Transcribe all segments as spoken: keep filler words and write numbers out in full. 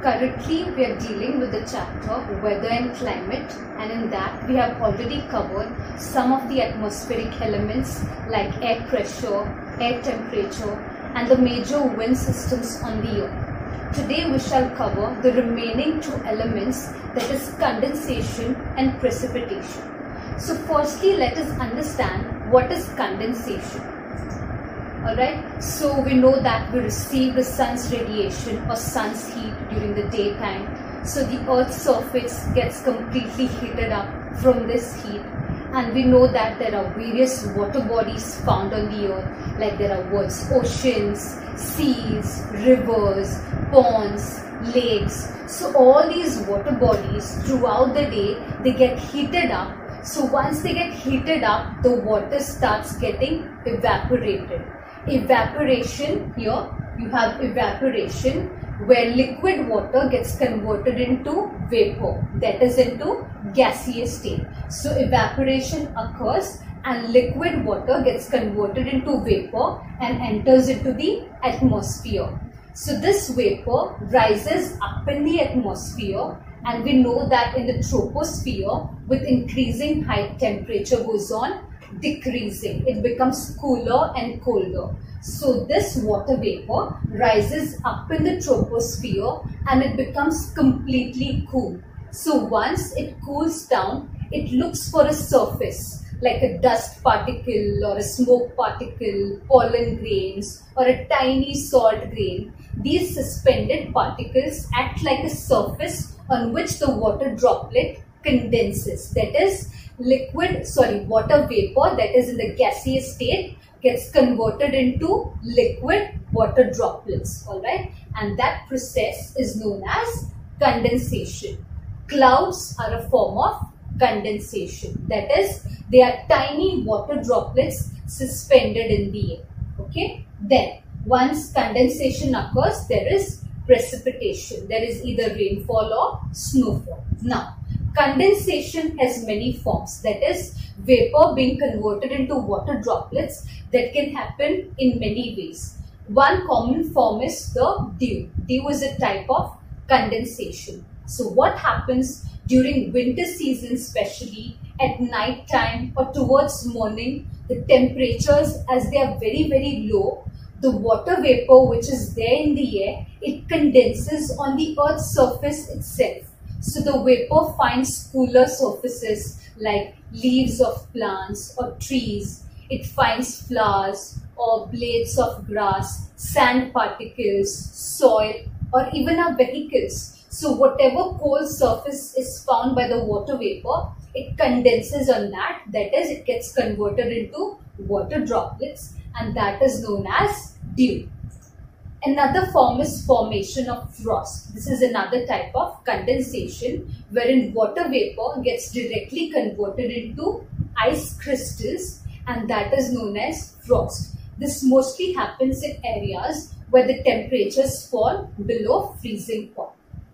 Currently, we are dealing with the chapter Weather and Climate, and in that we have already covered some of the atmospheric elements like air pressure, air temperature, and the major wind systems on the earth. Today we shall cover the remaining two elements, that is condensation and precipitation. So firstly, let us understand what is condensation. Alright, so we know that we receive the sun's radiation or sun's heat during the daytime. So the earth's surface gets completely heated up from this heat, and we know that there are various water bodies found on the earth, like there are words oceans, seas, rivers, ponds, lakes. So all these water bodies throughout the day, they get heated up. So once they get heated up, the water starts getting evaporated. Evaporation, here you have evaporation where liquid water gets converted into vapor, that is into gaseous state. So evaporation occurs and liquid water gets converted into vapor and enters into the atmosphere. So this vapor rises up in the atmosphere, and we know that in the troposphere, with increasing height, temperature goes on decreasing. It becomes cooler and colder. So this water vapor rises up in the troposphere and it becomes completely cool. So once it cools down, it looks for a surface like a dust particle or a smoke particle, pollen grains, or a tiny salt grain. These suspended particles act like a surface on which the water droplet condenses. That is, liquid, sorry, water vapor that is in the gaseous state gets converted into liquid water droplets, alright, and that process is known as condensation. Clouds are a form of condensation, that is, they are tiny water droplets suspended in the air, okay. Then, once condensation occurs, there is precipitation, there is either rainfall or snowfall. Now, condensation has many forms, that is, vapor being converted into water droplets that can happen in many ways. One common form is the dew. Dew is a type of condensation. So what happens during winter season, especially at night time or towards morning, the temperatures, as they are very very low, the water vapor which is there in the air, it condenses on the earth's surface itself. So the vapor finds cooler surfaces like leaves of plants or trees. It finds flowers or blades of grass, sand particles, soil, or even our vehicles. So whatever cold surface is found by the water vapor, it condenses on that. That is, it gets converted into water droplets, and that is known as dew. Another form is formation of frost. This is another type of condensation wherein water vapor gets directly converted into ice crystals, and that is known as frost. This mostly happens in areas where the temperatures fall below freezing point.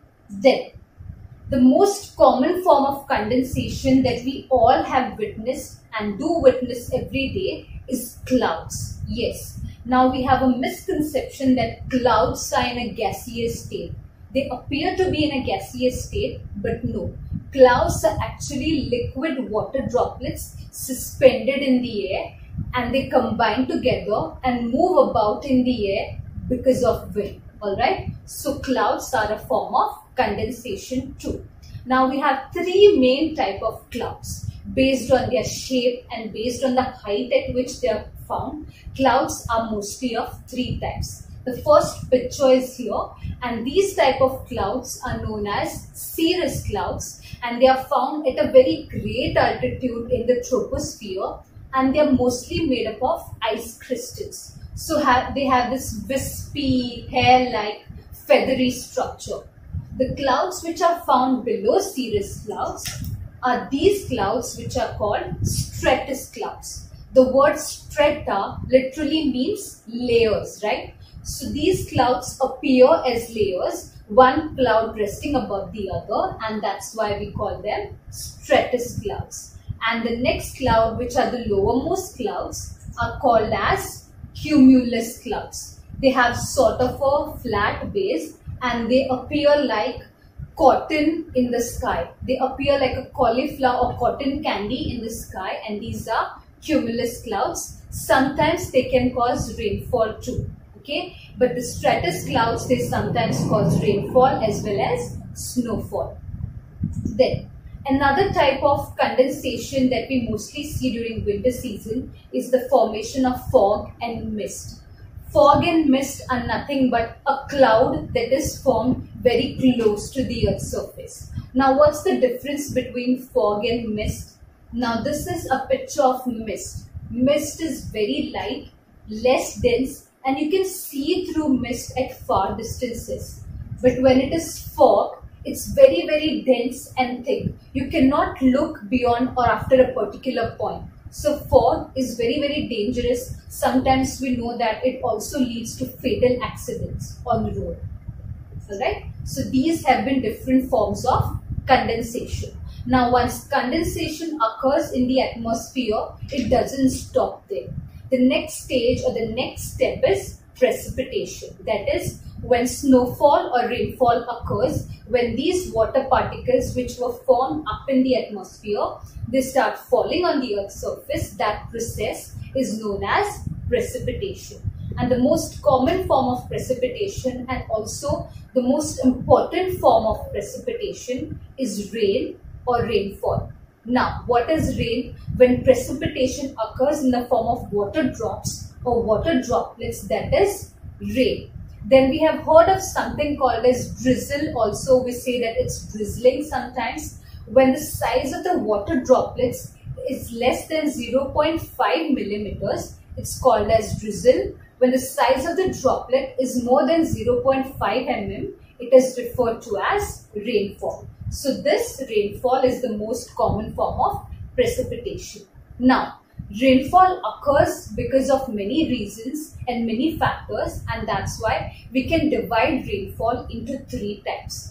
Then, the most common form of condensation that we all have witnessed and do witness every day is clouds. Yes. Now we have a misconception that clouds are in a gaseous state. They appear to be in a gaseous state, but no. Clouds are actually liquid water droplets suspended in the air, and they combine together and move about in the air because of wind. Alright, so clouds are a form of condensation too. Now we have three main type of clouds. Based on their shape and based on the height at which they are found, clouds are mostly of three types. The first picture is here, and these type of clouds are known as cirrus clouds, and they are found at a very great altitude in the troposphere, and they are mostly made up of ice crystals. So have, they have this wispy, hair-like, feathery structure. The clouds which are found below cirrus clouds are these clouds which are called stratus clouds. The word strata literally means layers, right? So these clouds appear as layers, one cloud resting above the other, and that's why we call them stratus clouds. And the next cloud, which are the lowermost clouds, are called as cumulus clouds. They have sort of a flat base and they appear like cotton in the sky. They appear like a cauliflower or cotton candy in the sky, and these are cumulus clouds. Sometimes they can cause rainfall too. Okay, but the stratus clouds, they sometimes cause rainfall as well as snowfall. Then another type of condensation that we mostly see during winter season is the formation of fog and mist. Fog and mist are nothing but a cloud that is formed very close to the Earth's surface. Now, what's the difference between fog and mist? Now, this is a picture of mist. Mist is very light, less dense, and you can see through mist at far distances. But when it is fog, it's very, very dense and thick. You cannot look beyond or after a particular point. So fog is very, very dangerous. Sometimes we know that it also leads to fatal accidents on the road. Alright, so these have been different forms of condensation. Now, once condensation occurs in the atmosphere, it doesn't stop there. The next stage or the next step is precipitation. That is when snowfall or rainfall occurs, when these water particles which were formed up in the atmosphere, they start falling on the Earth's surface. That process is known as precipitation. And the most common form of precipitation and also the most important form of precipitation is rain or rainfall. Now, what is rain? When precipitation occurs in the form of water drops or water droplets, that is rain. Then we have heard of something called as drizzle. Also, we say that it's drizzling sometimes. When the size of the water droplets is less than zero point five millimeters, it's called as drizzle. When the size of the droplet is more than zero point five millimeters, it is referred to as rainfall. So this rainfall is the most common form of precipitation. Now, rainfall occurs because of many reasons and many factors, and that's why we can divide rainfall into three types.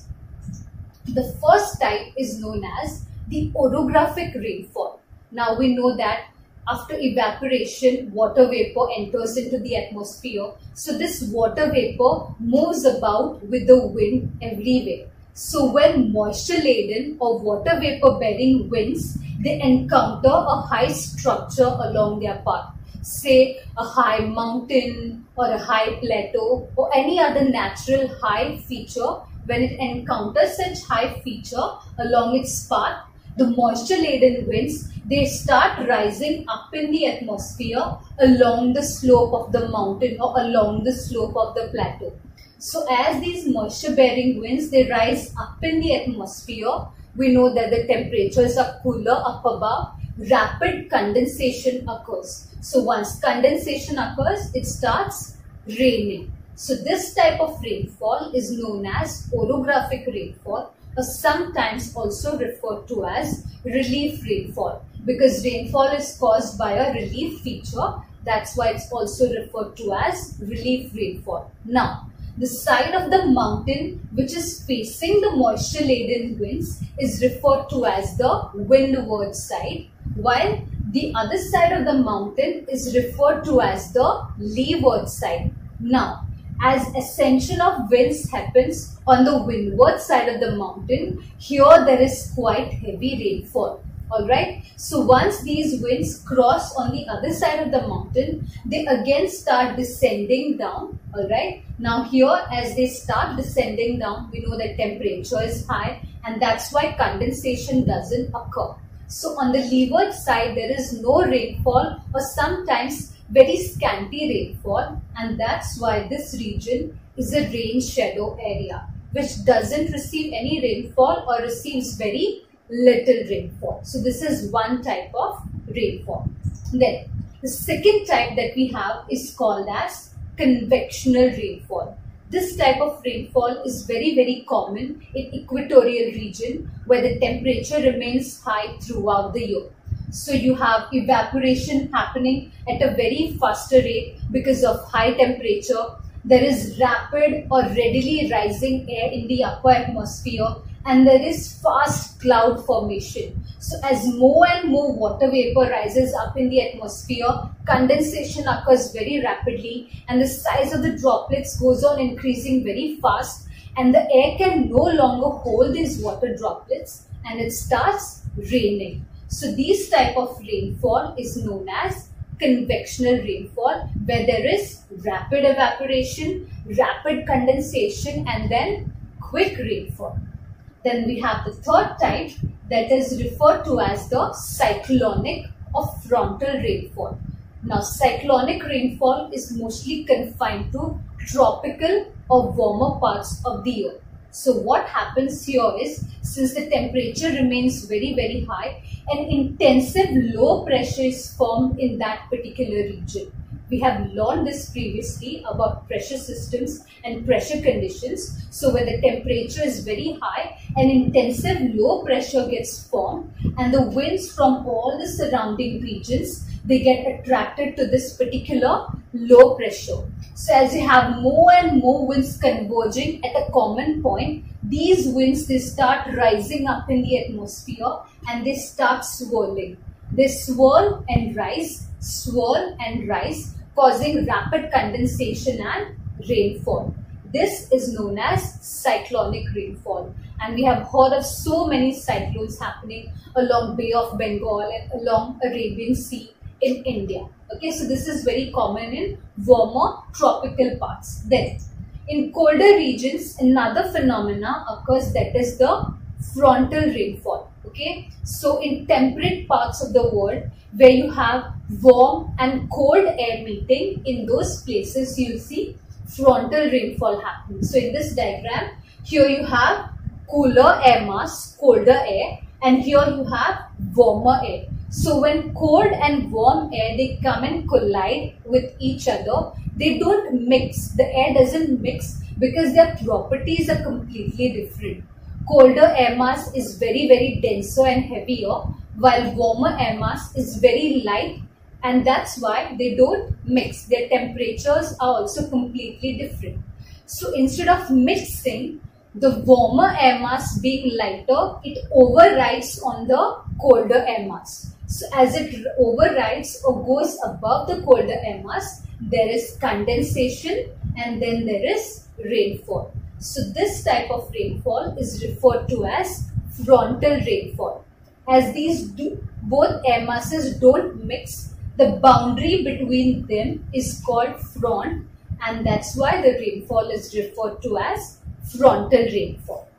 The first type is known as the orographic rainfall. Now we know that after evaporation, water vapor enters into the atmosphere. So this water vapor moves about with the wind everywhere. So when moisture laden or water vapor bearing winds, they encounter a high structure along their path, say a high mountain or a high plateau or any other natural high feature. When it encounters such high feature along its path, the moisture laden winds, they start rising up in the atmosphere along the slope of the mountain or along the slope of the plateau. So as these moisture bearing winds, they rise up in the atmosphere, we know that the temperatures are cooler up above, rapid condensation occurs. So once condensation occurs, it starts raining. So this type of rainfall is known as orographic rainfall, or sometimes also referred to as relief rainfall, because rainfall is caused by a relief feature. That's why it's also referred to as relief rainfall. Now, the side of the mountain which is facing the moisture laden winds is referred to as the windward side, while the other side of the mountain is referred to as the leeward side. Now, as ascension of winds happens on the windward side of the mountain, here there is quite heavy rainfall. Alright, so once these winds cross on the other side of the mountain, they again start descending down. Alright, now here as they start descending down, we know that temperature is high, and that's why condensation doesn't occur. So on the leeward side, there is no rainfall or sometimes very scanty rainfall, and that's why this region is a rain shadow area, which doesn't receive any rainfall or receives very little rainfall. So this is one type of rainfall. Then the second type that we have is called as convectional rainfall. This type of rainfall is very very common in equatorial region where the temperature remains high throughout the year. So you have evaporation happening at a very faster rate because of high temperature. There is rapid or readily rising air in the upper atmosphere, and there is fast cloud formation. So as more and more water vapor rises up in the atmosphere, condensation occurs very rapidly and the size of the droplets goes on increasing very fast, and the air can no longer hold these water droplets and it starts raining. So these type of rainfall is known as convectional rainfall, where there is rapid evaporation, rapid condensation, and then quick rainfall. Then we have the third type that is referred to as the cyclonic or frontal rainfall. Now, cyclonic rainfall is mostly confined to tropical or warmer parts of the earth. So what happens here is, since the temperature remains very very high, an intensive low pressure is formed in that particular region. We have learned this previously about pressure systems and pressure conditions. So when the temperature is very high, an intensive low pressure gets formed, and the winds from all the surrounding regions, they get attracted to this particular low pressure. So as you have more and more winds converging at a common point, these winds, they start rising up in the atmosphere and they start swirling. They swirl and rise, swirl and rise, causing rapid condensation and rainfall. This is known as cyclonic rainfall, and we have heard of so many cyclones happening along Bay of Bengal and along Arabian Sea in India. Okay, so this is very common in warmer tropical parts. Then in colder regions, another phenomena occurs, that is the frontal rainfall. Okay, so in temperate parts of the world where you have warm and cold air meeting, in those places you will see frontal rainfall happening. So in this diagram, here you have cooler air mass, colder air, and here you have warmer air. So when cold and warm air, they come and collide with each other, they don't mix. The air doesn't mix because their properties are completely different. Colder air mass is very very denser and heavier, while warmer air mass is very light, and that's why they don't mix. Their temperatures are also completely different. So instead of mixing, the warmer air mass being lighter, it overrides on the colder air mass. So as it overrides or goes above the colder air mass, there is condensation and then there is rainfall. So this type of rainfall is referred to as frontal rainfall. As these do, both air masses don't mix, the boundary between them is called front, and that's why the rainfall is referred to as frontal rainfall.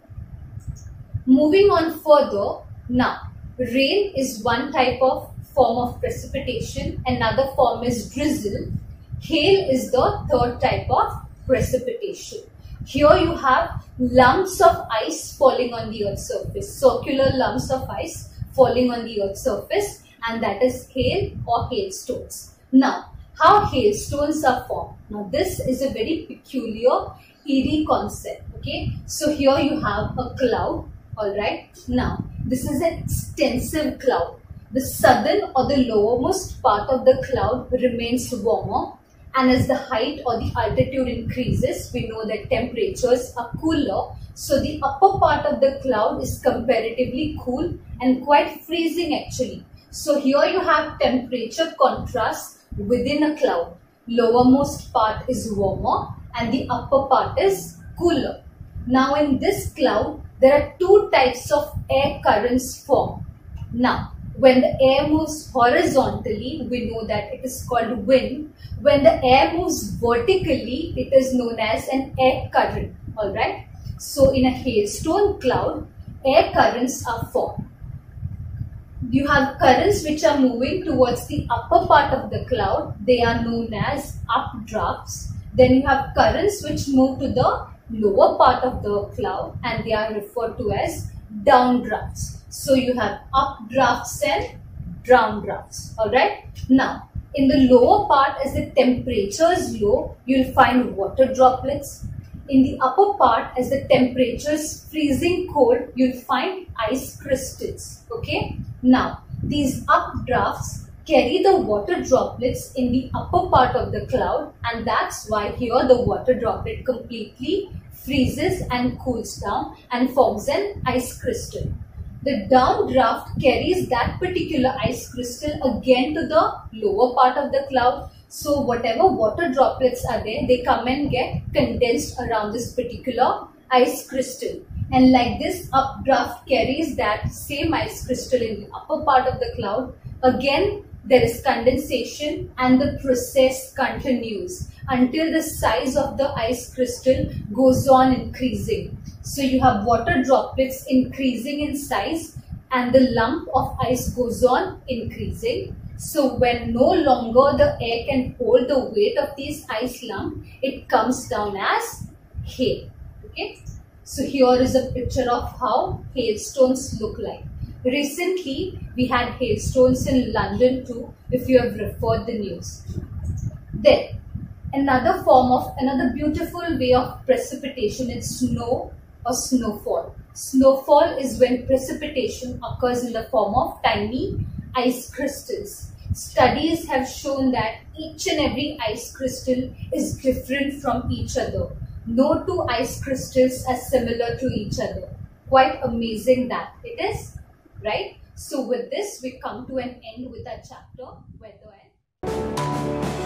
Moving on further, now rain is one type of form of precipitation, another form is drizzle. Hail is the third type of precipitation. Here you have lumps of ice falling on the earth's surface, circular lumps of ice falling on the earth's surface, and that is hail or hailstones. Now, how hailstones are formed? Now, this is a very peculiar, eerie concept. Okay, so here you have a cloud. All right. Now, this is an extensive cloud. The southern or the lowermost part of the cloud remains warmer, and as the height or the altitude increases, we know that temperatures are cooler. So the upper part of the cloud is comparatively cool and quite freezing actually. So here you have temperature contrast within a cloud. Lowermost part is warmer and the upper part is cooler. Now in this cloud, there are two types of air currents formed. Now, when the air moves horizontally, we know that it is called wind. When the air moves vertically, it is known as an air current. Alright. So in a hailstone cloud, air currents are formed. You have currents which are moving towards the upper part of the cloud. They are known as updrafts. Then you have currents which move to the lower part of the cloud, and they are referred to as downdrafts. So you have updrafts and downdrafts. Alright. Now, in the lower part, as the temperature is low, you will find water droplets. In the upper part, as the temperature is freezing cold, you will find ice crystals. Okay. Now, these updrafts carry the water droplets in the upper part of the cloud, and that's why here the water droplet completely freezes and cools down and forms an ice crystal. The downdraft carries that particular ice crystal again to the lower part of the cloud. So whatever water droplets are there, they come and get condensed around this particular ice crystal. And like this, updraft carries that same ice crystal in the upper part of the cloud. Again, there is condensation and the process continues until the size of the ice crystal goes on increasing. So you have water droplets increasing in size and the lump of ice goes on increasing. So when no longer the air can hold the weight of these ice lump, it comes down as hail. Okay. So here is a picture of how hailstones look like. Recently, we had hailstones in London too, if you have referred the news. Then, another form of, another beautiful way of precipitation is snow or snowfall. Snowfall is when precipitation occurs in the form of tiny ice crystals. Studies have shown that each and every ice crystal is different from each other. No two ice crystals are similar to each other. Quite amazing that it is, right? So with this, we come to an end with our chapter, weather and